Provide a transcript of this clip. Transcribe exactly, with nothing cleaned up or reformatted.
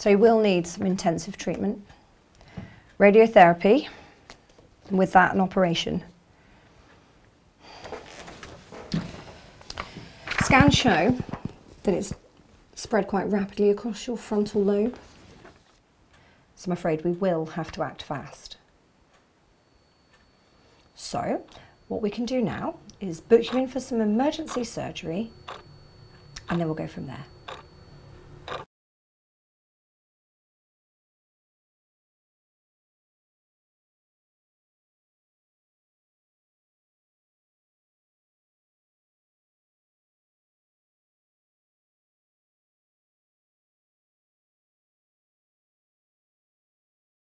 So you will need some intensive treatment, radiotherapy, and with that an operation. Scans show that it's spread quite rapidly across your frontal lobe, so I'm afraid we will have to act fast. So what we can do now is book you in for some emergency surgery, and then we'll go from there.